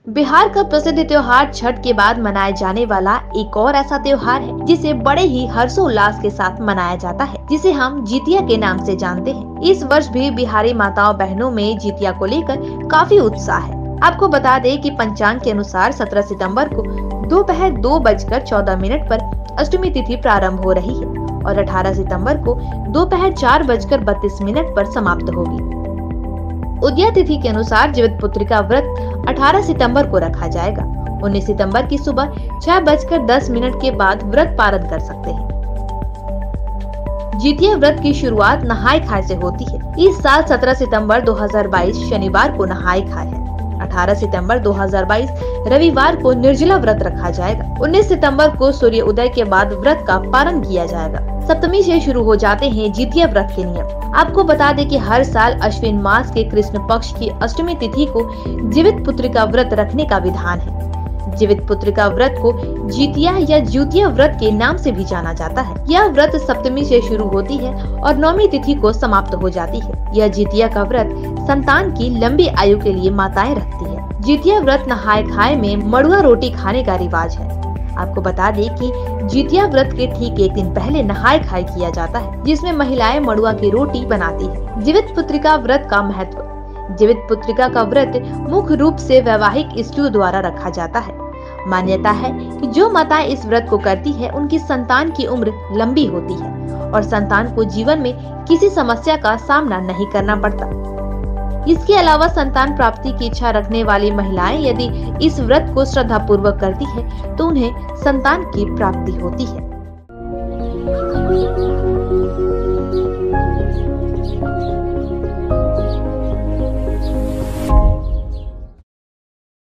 बिहार का प्रसिद्ध त्योहार छठ के बाद मनाए जाने वाला एक और ऐसा त्योहार है जिसे बड़े ही हर्षोल्लास के साथ मनाया जाता है, जिसे हम जितिया के नाम से जानते हैं। इस वर्ष भी बिहारी माताओं बहनों में जितिया को लेकर काफी उत्साह है। आपको बता दें कि पंचांग के अनुसार 17 सितंबर को दोपहर 2:14 पर अष्टमी तिथि प्रारंभ हो रही है और 18 सितंबर को दोपहर 4:32 पर समाप्त होगी। उदया तिथि के अनुसार जीवित पुत्री का व्रत 18 सितंबर को रखा जाएगा। 19 सितंबर की सुबह 6:10 के बाद व्रत पारण कर सकते हैं। जितिया व्रत की शुरुआत नहाय खाय से होती है। इस साल 17 सितंबर 2022 शनिवार को नहाय खाय है। 18 सितंबर 2022 रविवार को निर्जला व्रत रखा जाएगा। 19 सितंबर को सूर्य उदय के बाद व्रत का पारण किया जाएगा। सप्तमी से शुरू हो जाते हैं जितिया व्रत के नियम। आपको बता दें कि हर साल अश्विन मास के कृष्ण पक्ष की अष्टमी तिथि को जीवित पुत्री का व्रत रखने का विधान है। जीवित पुत्री का व्रत को जितिया या ज्योतिया व्रत के नाम से भी जाना जाता है। यह व्रत सप्तमी से शुरू होती है और नौमी तिथि को समाप्त हो जाती है। यह जितिया का व्रत संतान की लंबी आयु के लिए माताएं रखती है। जितिया व्रत नहाय खाए में मड़ुआ रोटी खाने का रिवाज है। आपको बता दें कि जितिया व्रत के ठीक एक दिन पहले नहाय खाय किया जाता है, जिसमें महिलाएं मड़ुआ की रोटी बनाती है। जीवित पुत्रिका व्रत का महत्व। जीवित पुत्रिका का व्रत मुख्य रूप से वैवाहिक स्त्रियों द्वारा रखा जाता है। मान्यता है कि जो माताएं इस व्रत को करती है उनकी संतान की उम्र लंबी होती है और संतान को जीवन में किसी समस्या का सामना नहीं करना पड़ता। इसके अलावा संतान प्राप्ति की इच्छा रखने वाली महिलाएं यदि इस व्रत को श्रद्धा पूर्वक करती है तो उन्हें संतान की प्राप्ति होती है।